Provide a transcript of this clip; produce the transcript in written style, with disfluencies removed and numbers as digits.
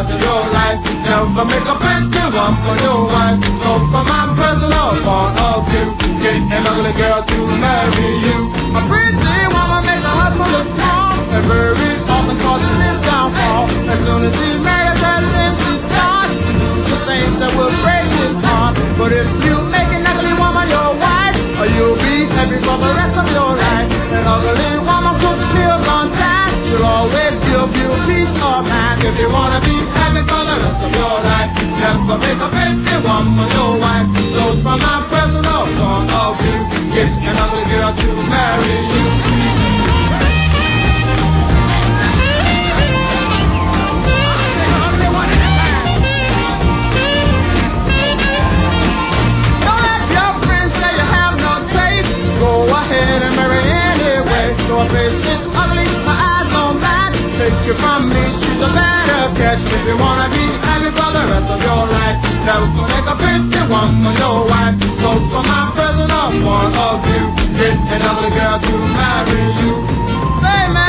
rest of your life. Never make a pretty one for your wife. So from my personal point of view, get an ugly girl to marry you. A pretty woman makes a husband look small, and very often causes his downfall. As soon as he marries her, then she starts to do the things that will break his heart. But if you make an ugly woman your wife, you'll be happy for the rest of your life. An ugly woman cook meals on time, she'll always give you peace of mind. If you wanna be happy for the rest of your life, never make a pretty woman your wife. So from my personal point of view, get an ugly girl to marry you. Go ahead and marry anyway. Your face is ugly, my eyes don't match. Take it from me, she's a better catch. If you wanna be happy for the rest of your life, never make a pretty woman your wife. So from my personal point of view, get an ugly girl to marry you. Say, man.